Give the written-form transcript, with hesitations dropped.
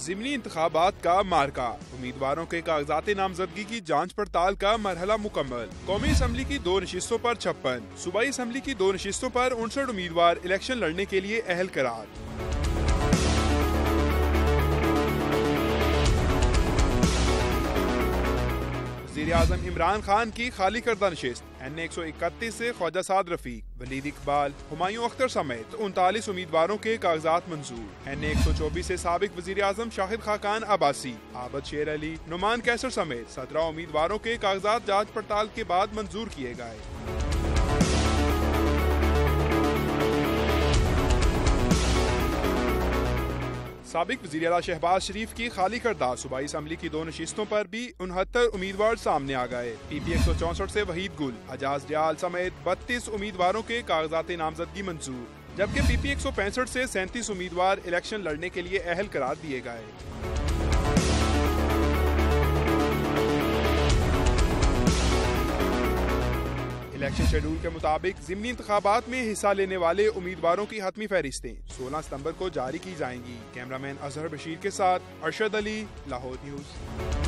ज़िमनी इंतखाबात का मार्का, उम्मीदवारों के कागजात नामजदगी की जांच पड़ताल का मरहला मुकम्मल। कौमी असम्बली की 2 नशिस्तों पर 56, सूबाई असम्बली की 2 नशिस्तों पर 59 उम्मीदवार इलेक्शन लड़ने के लिए अहल करार। वज़ीर-ए-आज़म इमरान खान की खाली करदा नशिस्त, N131 से ख्वाजा साद रफीक, वलीद इकबाल, हुमायूं अख्तर समेत 39 उम्मीदवारों के कागजात मंजूर। N124 से साबिक वज़ीर-ए-आज़म शाहिद खाकान अब्बासी, आबद शेर अली, नुमान कैसर समेत 17 उम्मीदवारों के कागजात जांच पड़ताल के बाद मंजूर किए गए। साबिक वज़ीर आला शहबाज शरीफ की खाली करदा सूबाई असम्बली की 2 नशिस्तों पर भी 69 उम्मीदवार सामने आ गए। PP 164 से वहीद गुल, अजाज रियाल समेत 32 उम्मीदवारों के कागजात नामजदगी मंजूर, जबकि PP 165 से 37 उम्मीदवार इलेक्शन लड़ने के लिए अहल करार दिए गए। इलेक्शन शेड्यूल के मुताबिक ज़िमनी इंतखाबात में हिस्सा लेने वाले उम्मीदवारों की हतमी फहरिस्तें 16 सितंबर को जारी की जाएंगी। कैमरामैन अजहर बशीर के साथ अरशद अली, लाहौर न्यूज़।